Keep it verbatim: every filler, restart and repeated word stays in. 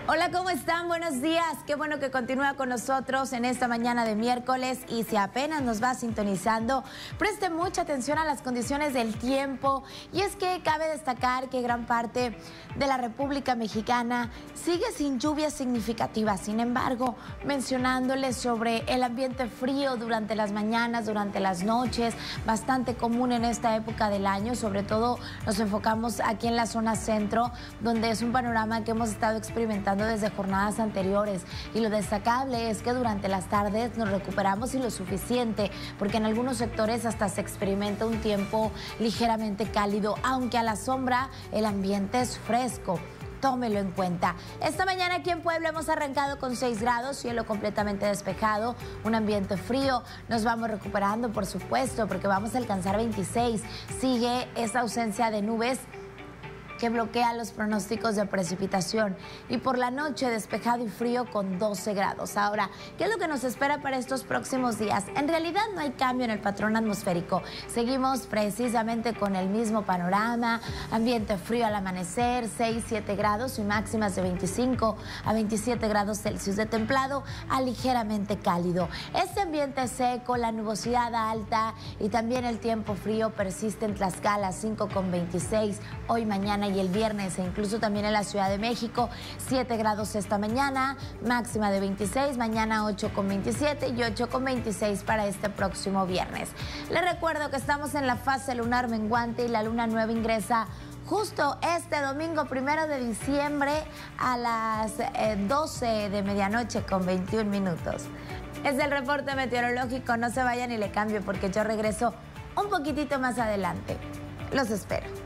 Hola, ¿cómo están? Buenos días. Qué bueno que continúa con nosotros en esta mañana de miércoles y si apenas nos va sintonizando, preste mucha atención a las condiciones del tiempo y es que cabe destacar que gran parte de la República Mexicana sigue sin lluvias significativas. Sin embargo, mencionándoles sobre el ambiente frío durante las mañanas, durante las noches, bastante común en esta época del año, sobre todo nos enfocamos aquí en la zona centro, donde es un panorama que hemos estado experimentando desde jornadas anteriores y lo destacable es que durante las tardes nos recuperamos y lo suficiente porque en algunos sectores hasta se experimenta un tiempo ligeramente cálido, aunque a la sombra el ambiente es fresco. Tómelo en cuenta. Esta mañana aquí en Puebla hemos arrancado con seis grados, cielo completamente despejado, un ambiente frío. Nos vamos recuperando, por supuesto, porque vamos a alcanzar veintiséis. Sigue esa ausencia de nubes que bloquea los pronósticos de precipitación y por la noche despejado y frío con doce grados. Ahora, ¿qué es lo que nos espera para estos próximos días? En realidad no hay cambio en el patrón atmosférico. Seguimos precisamente con el mismo panorama, ambiente frío al amanecer, seis, siete grados y máximas de veinticinco a veintisiete grados Celsius, de templado a ligeramente cálido. Este ambiente seco, la nubosidad alta y también el tiempo frío persiste en Tlaxcala, cinco con veintiséis, hoy, mañana y el viernes, e incluso también en la Ciudad de México, siete grados esta mañana, máxima de veintiséis, mañana ocho con veintisiete y ocho con veintiséis para este próximo viernes. Les recuerdo que estamos en la fase lunar menguante y la luna nueva ingresa justo este domingo primero de diciembre a las eh, doce de medianoche con veintiún minutos. Es el reporte meteorológico, no se vayan y le cambio porque yo regreso un poquitito más adelante. Los espero.